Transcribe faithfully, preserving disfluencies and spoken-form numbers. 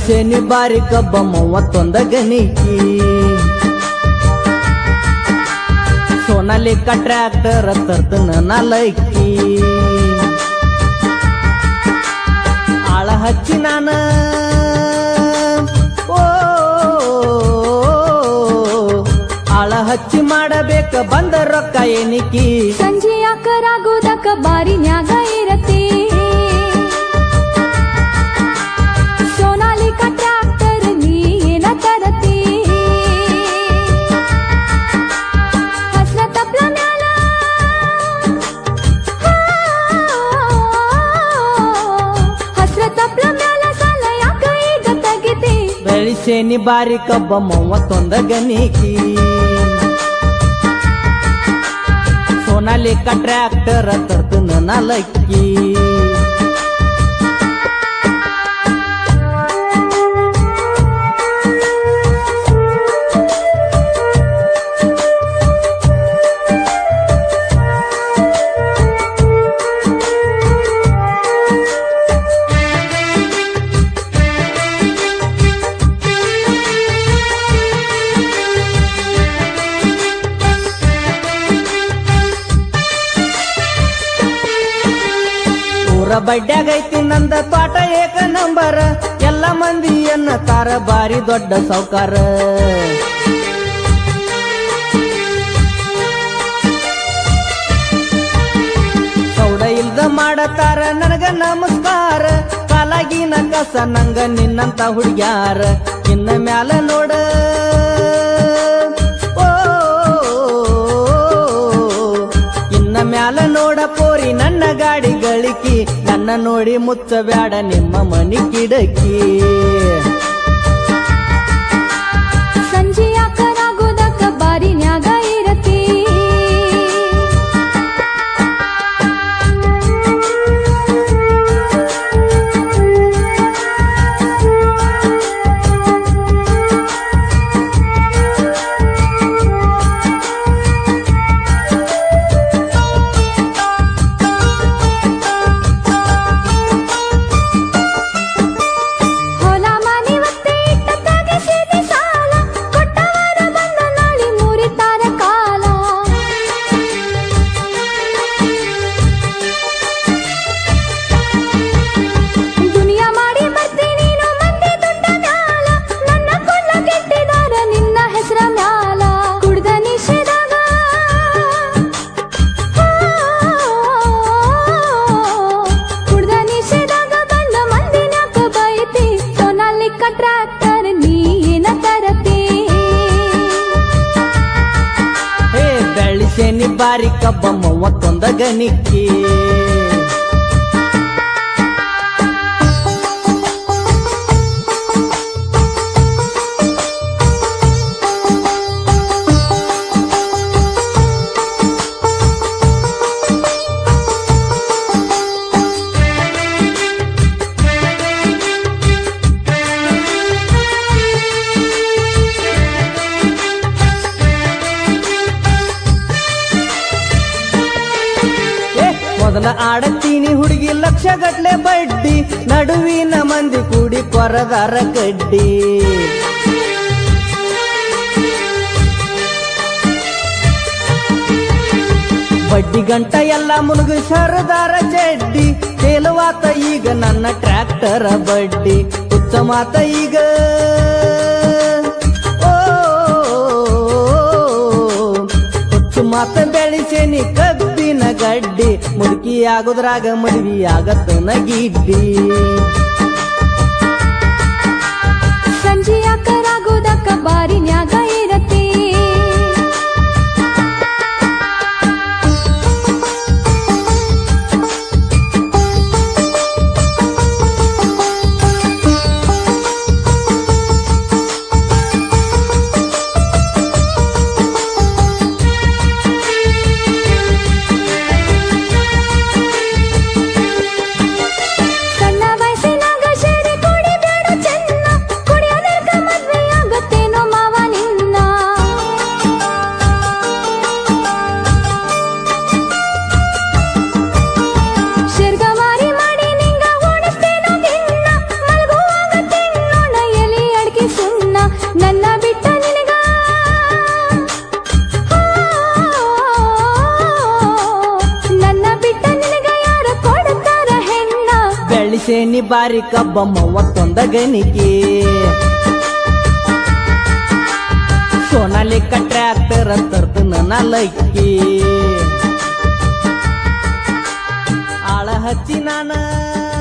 ಬೆಳಿಸೇನಿ ಬಾರಿ ಕಬ್ಬ ಮೂವತ್ತೊಂದ ಗಣಿಕಿ ಸೋನಾಲಿಕ ಟ್ರ್ಯಾಕ್ಟರ್ ತರ್ತನ ನಾಲಕ್ಕಿ ಆಳ ಹಚ್ಚಿ ನಾನ ಓ ಆಳ ಹಚ್ಚಿ ಮಾಡಬೇಕ ಬಂದ ರೊಕ್ಕ ಎನಿಕಿ ಸಂಜೆ ಯಾಕರಾಗೋದಕ್ಕ ಬಾರಿನ್ಯಾಗ ಇರತಿ ಸೋನಾಲಿಕ ಟ್ರ್ಯಾಕ್ಟರ್ ನೀ ಏನ ತರತಿ ಹಸ್ರ ತಪ್ಲ ಮ್ಯಾಲ ಹಸ್ರ ತಪ್ಲ ಮ್ಯಾಲ ಸಾಲ ಯಾಕ ಈಗ ತೆಗಿತಿ ಬೆಳಿಸೇನಿ ಬಾರಿ ಕಬ್ಬ ಮೂವತ್ತೊಂದ ಗಣಿಕಿ ಸೋನಾಲಿಕ ಟ್ರ್ಯಾಕ್ಟರ್ ತರ್ತನ ನಾಲಕ್ಕಿ ಬಡ್ಡ್ಯಾಗೈತಿ ನಂದ ತೋಟ ಏಕ ನಂಬರ ಎಲ್ಲ ಮಂದಿಯನ್ನ ತಾರ ಬಾರಿ ದೊಡ್ಡ ಸೌಕಾರ ಸೌಡ ಇಲ್ದ ಮಾಡತಾರ ನನಗ ನಮಸ್ಕಾರ ಕಾಲಾಗಿನ ಕಸ ನಂಗ ನಿನ್ನಂತ ಹುಡುಗ್ಯಾರ ಇನ್ನ ಮ್ಯಾಲ ನೋಡ ಓ ಇನ್ನ ಮ್ಯಾಲ ನೋಡ ಪೋರಿ ನನ್ನ ಗಾಡಿ ಗಳಿಕಿ ನನ್ನ ನೋಡಿ ಮುಚ್ಚಬ್ಯಾಡ ನಿಮ್ಮ ಮನಿ ಕಿಡಕಿ ಸಂಜೆ ಯಾಕರಾಗೋದಕ್ಕ ಬಾರಿನ್ಯಾಗ ಇರತಿ ಬಾರಿ ಕಬ್ಬ ಮೂವತ್ತೊಂದ ಗಣಿಕಿ ಮೊದಲ ಆಡತೀನಿ ಹುಡುಗಿ ಲಕ್ಷ ಗಟ್ಲೆ ಬಡ್ಡಿ ನಡುವಿನ ಮಂದಿ ಕೂಡಿ ಕೊರದಾರ ಕಡ್ಡಿ ಬಡ್ಡಿ ಗಂಟ ಎಲ್ಲ ಮುಳುಗು ಸರದಾರ ಚಡ್ಡಿ ತೇಲುವಾತ ಈಗ ನನ್ನ ಟ್ರ್ಯಾಕ್ಟರ್ ಬಡ್ಡಿ ಹುಚ್ಚ ಮಾತ ಈಗ ಓ ಹುಚ್ಚು ಮಾತ ಬೆಳಿಸೇನಿ ಕಬ್ಬಿನ ಗಡ್ಡಿ ಮುದುಕಿ ಆಗೋದ್ರಾಗ ಮದ್ವಿ ಆಗತ್ತನ ಗಿಡ್ಡಿ ಸಂಜೆ ಯಾಕರಾಗೋದಕ್ಕ ಬಾರಿನ್ಯಾಗ ಇರತಿ ನಿನ್ನ ಸೇನಿ ಬಾರಿ ಕಬ್ಬ ಮೂವತ್ತೊಂದ ಗಣಿಕೆ ಸೋನಾಲಿಕ ಟ್ರ್ಯಾಕ್ಟರ್ ತರ್ತನ ನಾಲಕ್ಕಿ ಆಳ ಹಚ್ಚಿ ನಾನ